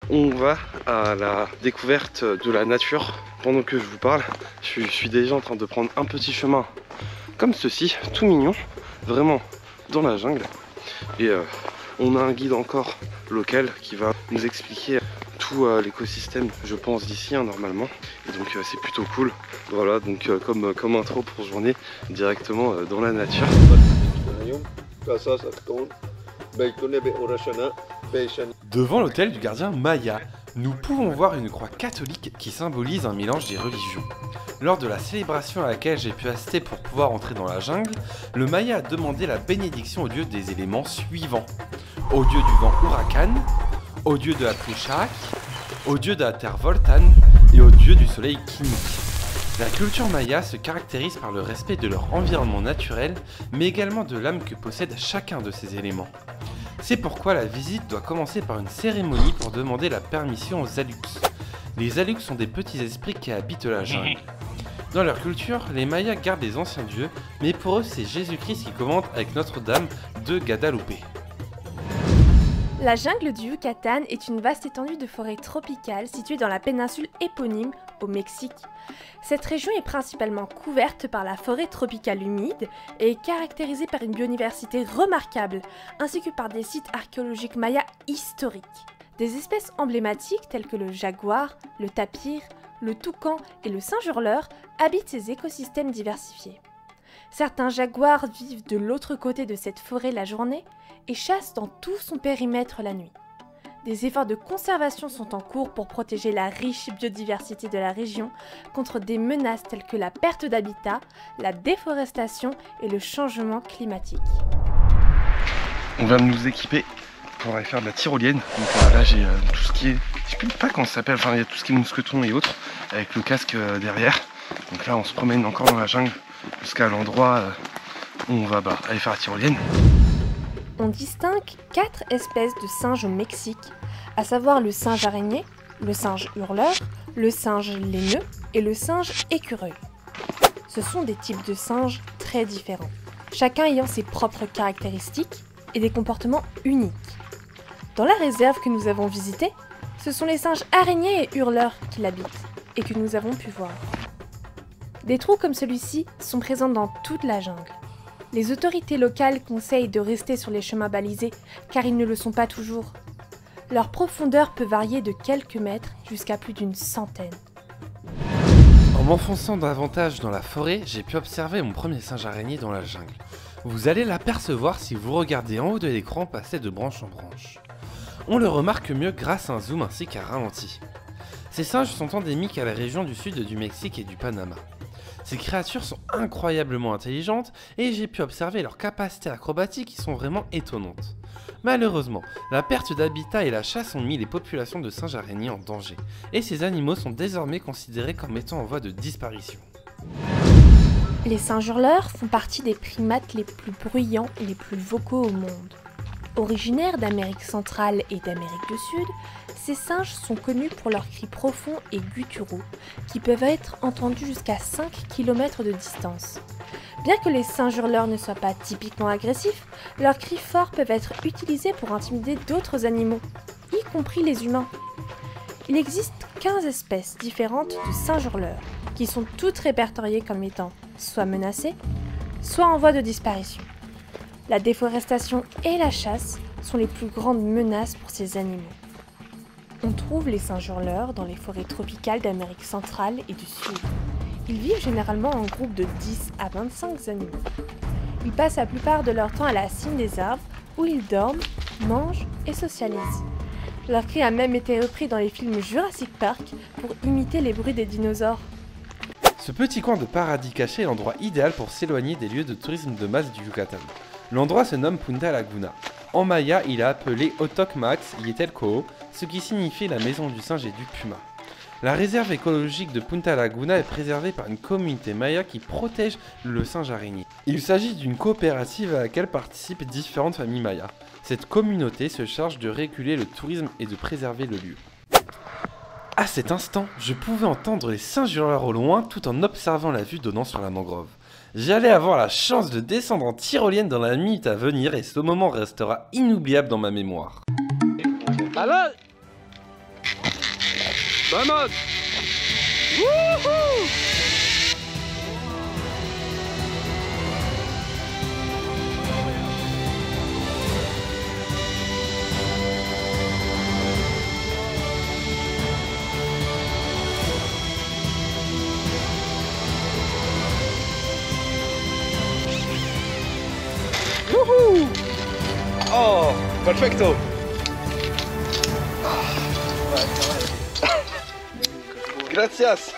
On va à la découverte de la nature. Pendant que je vous parle, je suis déjà en train de prendre un petit chemin comme ceci, tout mignon, vraiment dans la jungle. Et on a un guide encore local qui va nous expliquer tout l'écosystème, je pense, d'ici normalement. Et donc c'est plutôt cool. Voilà, donc comme intro pour journée, directement dans la nature. Devant l'hôtel du gardien Maya, nous pouvons voir une croix catholique qui symbolise un mélange des religions. Lors de la célébration à laquelle j'ai pu assister pour pouvoir entrer dans la jungle, le Maya a demandé la bénédiction au dieu des éléments suivants. Au dieu du vent Huracan, au dieu de la pluie Shaak, au dieu de la terre Voltan et au dieu du soleil Kinnik. La culture Maya se caractérise par le respect de leur environnement naturel, mais également de l'âme que possède chacun de ces éléments. C'est pourquoi la visite doit commencer par une cérémonie pour demander la permission aux Aluks. Les Aluks sont des petits esprits qui habitent la jungle. Dans leur culture, les Mayas gardent les anciens dieux, mais pour eux c'est Jésus-Christ qui commente avec Notre-Dame de Guadalupe. La jungle du Yucatan est une vaste étendue de forêt tropicale située dans la péninsule éponyme, au Mexique. Cette région est principalement couverte par la forêt tropicale humide et est caractérisée par une biodiversité remarquable, ainsi que par des sites archéologiques mayas historiques. Des espèces emblématiques telles que le jaguar, le tapir, le toucan et le singe hurleur habitent ces écosystèmes diversifiés. Certains jaguars vivent de l'autre côté de cette forêt la journée et chassent dans tout son périmètre la nuit. Des efforts de conservation sont en cours pour protéger la riche biodiversité de la région contre des menaces telles que la perte d'habitat, la déforestation et le changement climatique. On va nous équiper pour aller faire de la tyrolienne. Donc là j'ai tout ce qui est, je ne sais pas comment ça s'appelle, enfin il y a tout ce qui est mousqueton et autres, avec le casque derrière. Donc là on se promène encore dans la jungle jusqu'à l'endroit où on va aller faire la tyrolienne. On distingue 4 espèces de singes au Mexique, à savoir le singe araignée, le singe hurleur, le singe laineux et le singe écureuil. Ce sont des types de singes très différents, chacun ayant ses propres caractéristiques et des comportements uniques. Dans la réserve que nous avons visitée, ce sont les singes araignées et hurleurs qui l'habitent et que nous avons pu voir. Des trous comme celui-ci sont présents dans toute la jungle. Les autorités locales conseillent de rester sur les chemins balisés car ils ne le sont pas toujours. Leur profondeur peut varier de quelques mètres jusqu'à plus d'une centaine. En m'enfonçant davantage dans la forêt, j'ai pu observer mon premier singe araignée dans la jungle. Vous allez l'apercevoir si vous regardez en haut de l'écran passer de branche en branche. On le remarque mieux grâce à un zoom ainsi qu'un ralenti. Ces singes sont endémiques à la région du sud du Mexique et du Panama. Ces créatures sont incroyablement intelligentes et j'ai pu observer leurs capacités acrobatiques qui sont vraiment étonnantes. Malheureusement, la perte d'habitat et la chasse ont mis les populations de singes araignées en danger, et ces animaux sont désormais considérés comme étant en voie de disparition. Les singes hurleurs font partie des primates les plus bruyants et les plus vocaux au monde. Originaires d'Amérique centrale et d'Amérique du Sud, ces singes sont connus pour leurs cris profonds et gutturaux, qui peuvent être entendus jusqu'à 5 km de distance. Bien que les singes hurleurs ne soient pas typiquement agressifs, leurs cris forts peuvent être utilisés pour intimider d'autres animaux, y compris les humains. Il existe 15 espèces différentes de singes hurleurs, qui sont toutes répertoriées comme étant soit menacées, soit en voie de disparition. La déforestation et la chasse sont les plus grandes menaces pour ces animaux. On trouve les singes hurleurs dans les forêts tropicales d'Amérique centrale et du Sud. Ils vivent généralement en groupe de 10 à 25 animaux. Ils passent la plupart de leur temps à la cime des arbres où ils dorment, mangent et socialisent. Leur cri a même été repris dans les films Jurassic Park pour imiter les bruits des dinosaures. Ce petit coin de paradis caché est l'endroit idéal pour s'éloigner des lieux de tourisme de masse du Yucatan. L'endroit se nomme Punta Laguna. En maya, il est appelé Otocmax Yetelcoho, ce qui signifie la maison du singe et du puma. La réserve écologique de Punta Laguna est préservée par une communauté maya qui protège le singe araignée. Il s'agit d'une coopérative à laquelle participent différentes familles mayas. Cette communauté se charge de réguler le tourisme et de préserver le lieu. À cet instant, je pouvais entendre les singes hurleurs au loin tout en observant la vue donnant sur la mangrove. J'allais avoir la chance de descendre en tyrolienne dans la minute à venir et ce moment restera inoubliable dans ma mémoire. Alors, Vamos! Wouhou! Wouhou! Oh, perfecto! Gracias!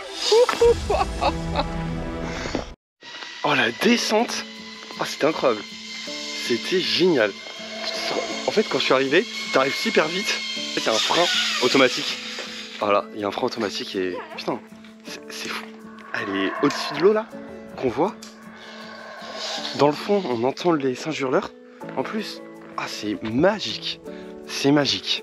Oh la descente! Oh c'était incroyable! C'était génial! En fait quand je suis arrivé, t'arrives super vite. Il y a un frein automatique. Voilà, il y a un frein automatique et putain, c'est fou. Elle est au-dessus de l'eau là, qu'on voit. Dans le fond, on entend les singes hurleurs. En plus, ah c'est magique. C'est magique.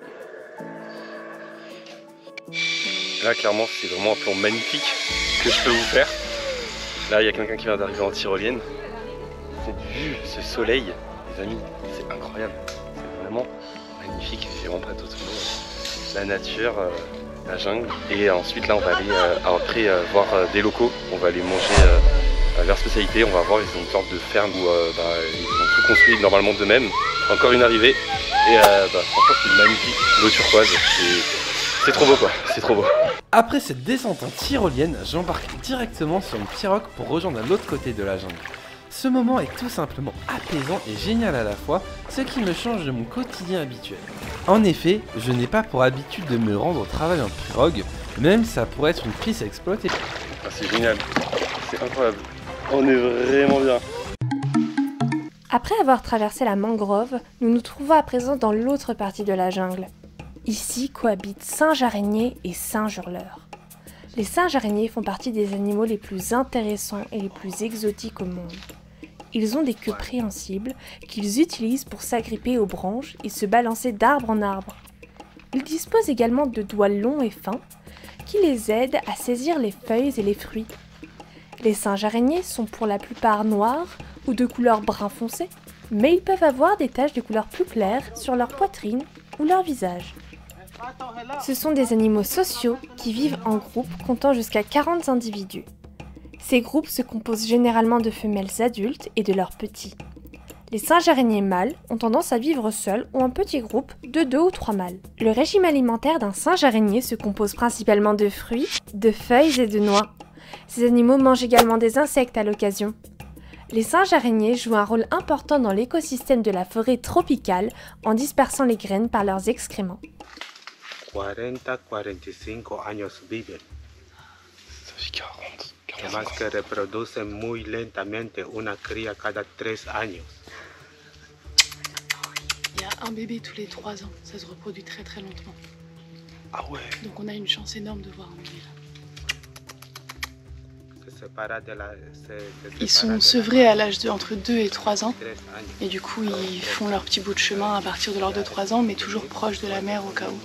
Là, clairement, c'est vraiment un plan magnifique que je peux vous faire. Là, il y a quelqu'un qui vient d'arriver en tyrolienne. Cette vue, ce soleil, les amis, c'est incroyable. C'est vraiment magnifique. J'ai vraiment pas d'autres mots. La nature, la jungle. Et ensuite, là, on va aller après voir des locaux. On va aller manger leur spécialité. On va voir, ils ont une sorte de ferme où ils ont tout construit normalement d'eux-mêmes. Encore une arrivée. Et franchement, c'est magnifique. L'eau turquoise. C'est trop beau quoi, c'est trop beau. Après cette descente en tyrolienne, j'embarque directement sur une pirogue pour rejoindre l'autre côté de la jungle. Ce moment est tout simplement apaisant et génial à la fois, ce qui me change de mon quotidien habituel. En effet, je n'ai pas pour habitude de me rendre au travail en pirogue, même ça pourrait être une piste à exploiter. Ah, c'est génial, c'est incroyable, on est vraiment bien. Après avoir traversé la mangrove, nous nous trouvons à présent dans l'autre partie de la jungle. Ici cohabitent singes araignées et singes hurleurs. Les singes araignées font partie des animaux les plus intéressants et les plus exotiques au monde. Ils ont des queues préhensibles qu'ils utilisent pour s'agripper aux branches et se balancer d'arbre en arbre. Ils disposent également de doigts longs et fins qui les aident à saisir les feuilles et les fruits. Les singes araignées sont pour la plupart noirs ou de couleur brun foncé, mais ils peuvent avoir des taches de couleur plus claire sur leur poitrine ou leur visage. Ce sont des animaux sociaux qui vivent en groupe comptant jusqu'à 40 individus. Ces groupes se composent généralement de femelles adultes et de leurs petits. Les singes araignées mâles ont tendance à vivre seuls ou en petits groupes de 2 ou 3 mâles. Le régime alimentaire d'un singe araignée se compose principalement de fruits, de feuilles et de noix. Ces animaux mangent également des insectes à l'occasion. Les singes araignées jouent un rôle important dans l'écosystème de la forêt tropicale en dispersant les graines par leurs excréments. 40-45 años viven, Ça fait 40, además que reproducen muy lentamente una cría cada 3 años. Il y a un bébé tous les 3 ans, ça se reproduit très très lentement. Ah ouais. Donc on a une chance énorme de voir un bébé là. Ils sont sevrés à l'âge de entre 2 et 3 ans. Et du coup, ils font leur petit bout de chemin à partir de leurs 2-3 ans, mais toujours proche de la mère au cas où.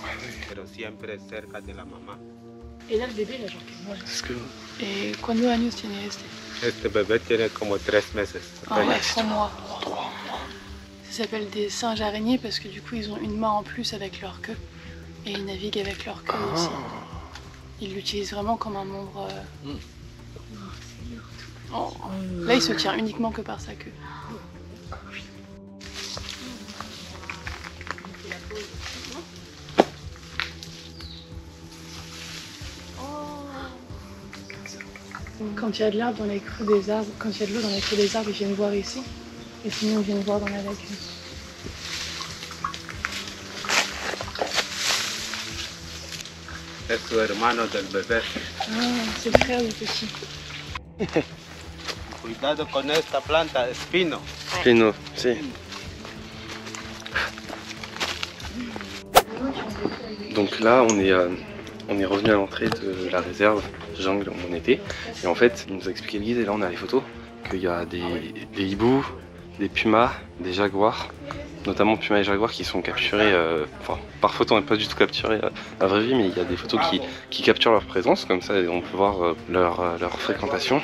Et là, le bébé, il a genre quel âge? Est-ce que... Et cuando años tiene este? Este bebé tiene como 3 meses. Ah ouais, 3 mois. Ça s'appelle des singes araignées parce que du coup, ils ont une main en plus avec leur queue. Et ils naviguent avec leur queue aussi. Ils l'utilisent vraiment comme un membre... Oh. Là, il se tient uniquement que par sa queue. Quand il y a de l'herbe dans les creux des arbres, quand il y a de l'eau dans les creux des arbres, ils viennent voir ici. Et sinon, ils viennent voir dans la lagune. Es su hermano del bebé. Ah, c'est le frère du petit. Cuidado con esta planta, espino. Pino, si. Donc là, on est revenu à l'entrée de la réserve jungle où on était. Et en fait, il nous a expliqué le guide, et là on a les photos, qu'il y a des hiboux, des pumas, des jaguars, notamment pumas et jaguars qui sont capturés, par photo on n'est pas du tout capturés à la vraie vie, mais il y a des photos qui capturent leur présence, comme ça on peut voir leur fréquentation.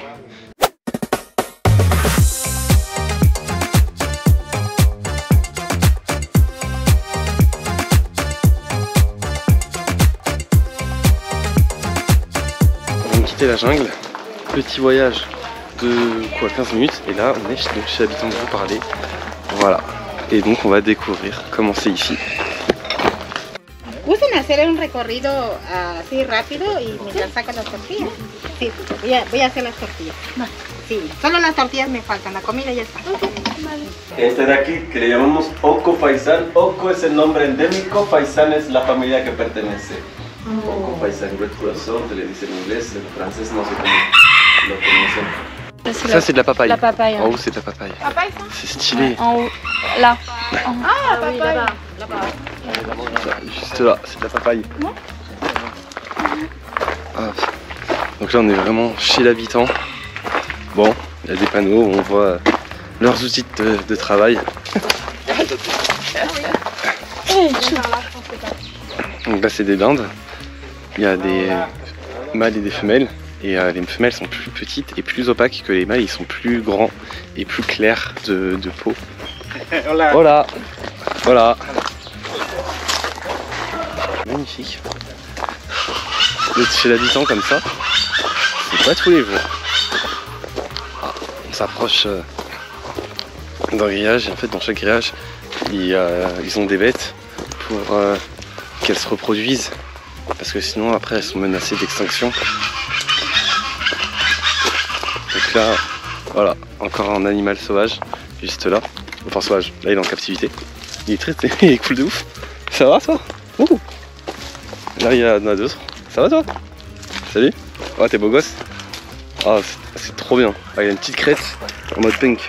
quitté la jungle. Petit voyage de quoi, 15 minutes. Et là, on est donc chez l'habitant de vous parler. Voilà. Et donc, on va découvrir comment c'est ici. ¿Gustan hacer un recorrido así rápido y mientras sacan las tortillas? Sí, voy a hacer las tortillas. Sí, solo las tortillas me faltan, la comida ya está. Este de aquí, que le llamamos Oco Faisán. Oco es el nombre endémico, Faisán es la familia que pertenece. Oco Faisán, Red Croissant, se le dice en inglés, en francés no sé cómo lo conocen. Ça, c'est de la papaye. La papaye. En haut, c'est de la papaye. Papaye, ça? C'est stylé. En haut, là. Ah, papaye. Là-bas. Ça, juste là, c'est de la papaye. Ah. Donc là, on est vraiment chez l'habitant. Bon, il y a des panneaux où on voit leurs outils de travail. Donc là, c'est des dindes. Il y a des mâles et des femelles. Et les femelles sont plus petites et plus opaques que les mâles. Ils sont plus grands et plus clairs de peau. Voilà. Voilà. Magnifique. D'être chez l'habitant comme ça, c'est pas tous les jours. Ah, on s'approche d'un grillage et en fait dans chaque grillage ils ont des bêtes pour qu'elles se reproduisent parce que sinon après elles sont menacées d'extinction. Donc là, voilà, encore un animal sauvage juste là. Enfin sauvage, là il est en captivité. Il est cool de ouf. Ça va toi? Ouh. Là il y en a d'autres. Ça va toi? Salut. Oh t'es beau gosse. Ah c'est trop bien. Ah, il y a une petite crête en mode pink.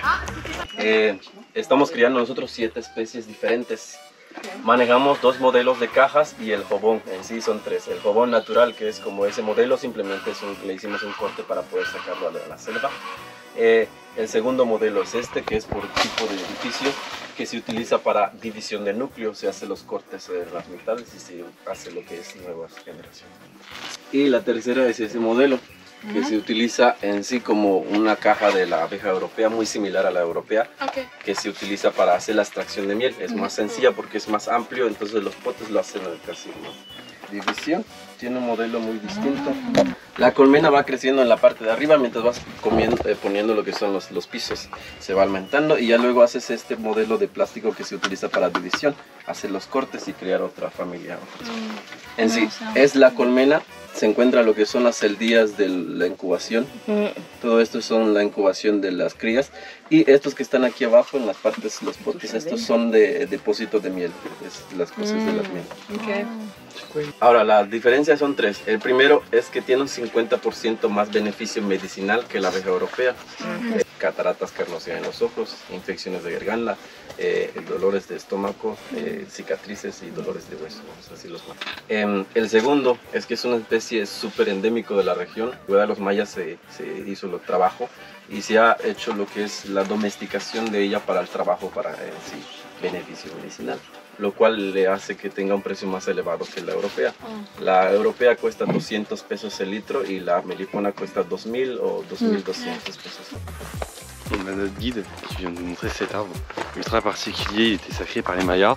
Estamos criando nosotros 7 especies diferentes. Manejamos 2 modelos de cajas y el jobón, en sí son 3. El jobón natural, que es como ese modelo, simplemente le hicimos un corte para poder sacarlo de la selva. El segundo modelo es este, que es por tipo de edificio, que se utiliza para división de núcleo, se hace los cortes de las mitades y se hace lo que es nuevas generaciones. Y la tercera es ese modelo, que se utiliza en sí como una caja de la abeja europea, muy similar a la europea, que se utiliza para hacer la extracción de miel. Es más sencilla porque es más amplio, entonces los potes lo hacen casi más. División, tiene un modelo muy distinto. La colmena va creciendo en la parte de arriba mientras vas poniendo lo que son los pisos. Se va aumentando y ya luego haces este modelo de plástico que se utiliza para división, hacer los cortes y crear otra familia. En sí, es la colmena. Se encuentra lo que son las celdillas de la incubación. Todo esto son la incubación de las crías. Y estos que están aquí abajo en las partes, los potes, estos son de depósito de miel, las cosas de las miel. Ahora, las diferencias son 3. El primero es que tiene un 50% más beneficio medicinal que la abeja europea. Cataratas carnosas en los ojos, infecciones de garganta, dolores de estómago, cicatrices y dolores de hueso. Así los más. El segundo es que es una especie súper endémico de la región. De los mayas se hizo el trabajo y se ha hecho lo que es la domesticación de ella para el trabajo, para sí, beneficio medicinal, lo cual le hace que tenga un precio más elevado que la europea. La europea cuesta 200 pesos el litro y la melipona cuesta 2000 o 2200 pesos. On a notre guide qui vient de nous montrer cet arbre ultra particulier, il était sacré par les Mayas.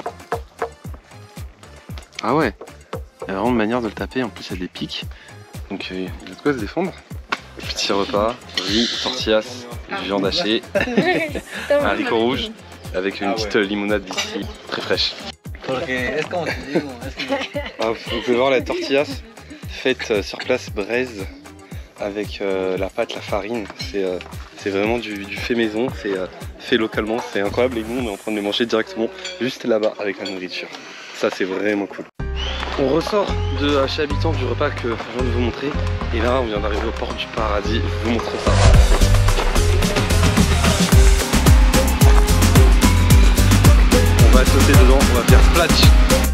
Ah ouais, il y a vraiment une manière de le taper, en plus il y a des pics, donc il y a de quoi se défendre. Petit repas, riz, tortillas, viande hachée, un haricot rouge avec une petite limonade d'ici, très fraîche. Ah, vous pouvez voir la tortillas faite sur place braise avec la pâte, la farine. C'est vraiment du fait maison, c'est fait localement, c'est incroyable et nous on est en train de les manger directement juste là-bas avec la nourriture. Ça c'est vraiment cool. On ressort de chez Habitant du repas que je viens de vous montrer et là on vient d'arriver au port du paradis, je vous montre ça. On va sauter dedans, on va faire splash.